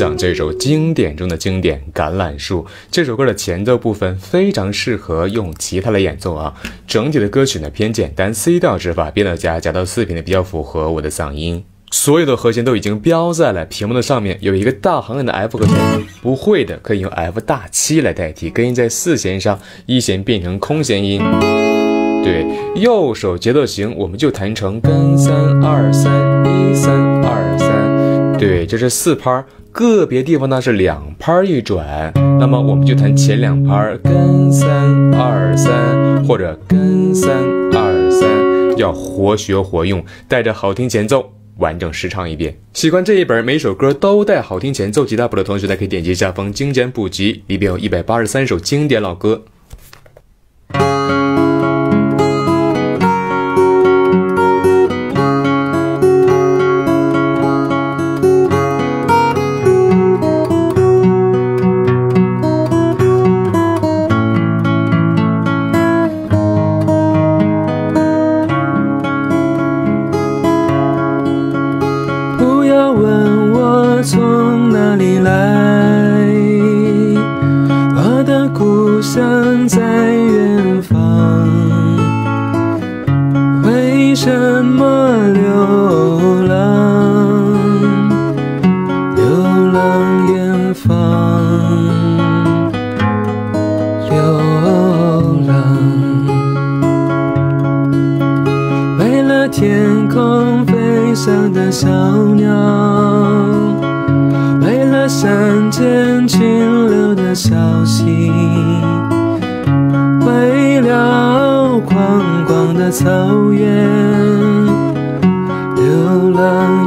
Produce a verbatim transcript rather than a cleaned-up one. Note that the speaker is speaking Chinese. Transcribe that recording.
享这首经典中的经典《橄榄树》。这首歌的前奏部分非常适合用吉他来演奏啊。整体的歌曲呢偏简单 ，C 调指法，变调加加到四频的比较符合我的嗓音。所有的和弦都已经标在了屏幕的上面，有一个大行音的 F 和弦，不会的可以用 F 大七来代替，根音在四弦上，一弦变成空弦音。对，右手节奏型我们就弹成根三二三一三二三，对，这是四拍，个别地方呢是两拍一转，那么我们就弹前两拍根三二三或者根三二三，要活学活用，带着好听前奏。完整实唱一遍。喜欢这一本每首歌都带好听前奏吉他谱的同学，大家可以点击下方精简补辑，里边有一百八十三首经典老歌。 从哪里来？我的故乡在远方，为什么流浪？流浪远方，流浪，为了天空飞翔的小鸟。山间群流的小溪，为了宽广的草原，流浪